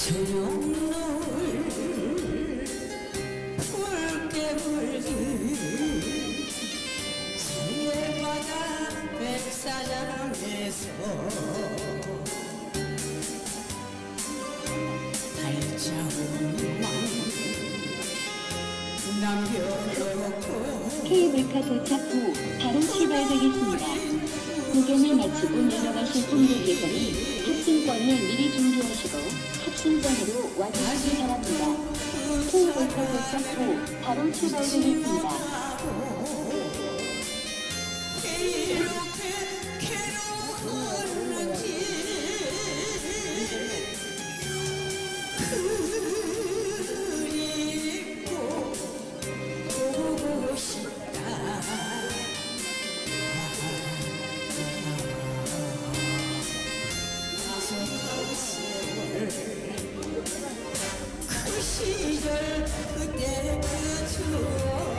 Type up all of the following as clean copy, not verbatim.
저녁노을 붉게 물든 서해바다 백사장에서 발자국만 남겨놓고 케이블카 도착 후 바로 출발되겠습니다. 구경을 마치고 내려가실 분들께서는 탑승권을 미리 준비하시고 탑승전으로 와주시기 바랍니다. 케이블카 도착 후 바로 출발되겠습니다. 그 시절 그때 그 추억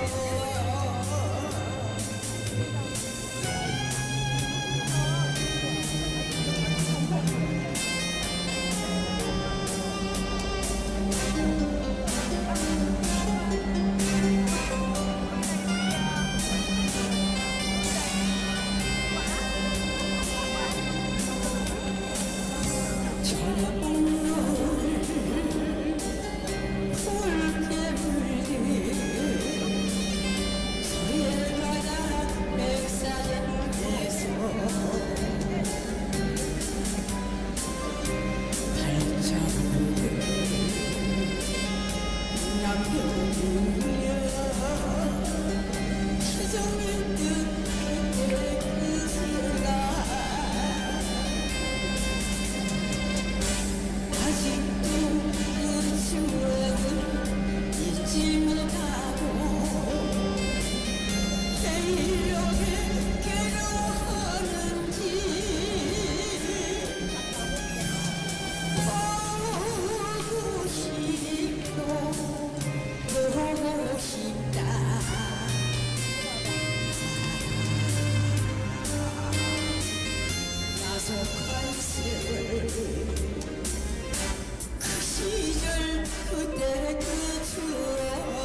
그 시절 그때 그 추억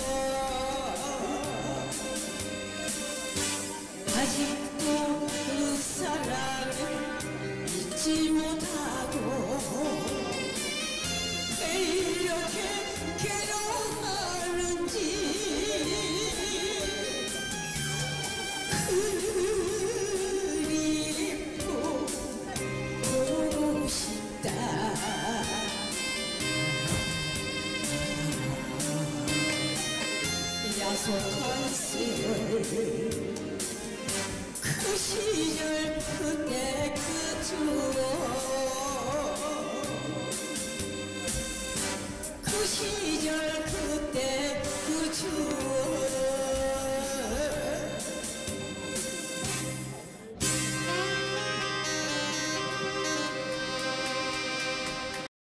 아직도 그 사랑을 잊지 못하고 왜 이렇게 괴로워하는지 야속한 세월 그 시절 그때 그 추억 그 시절 그때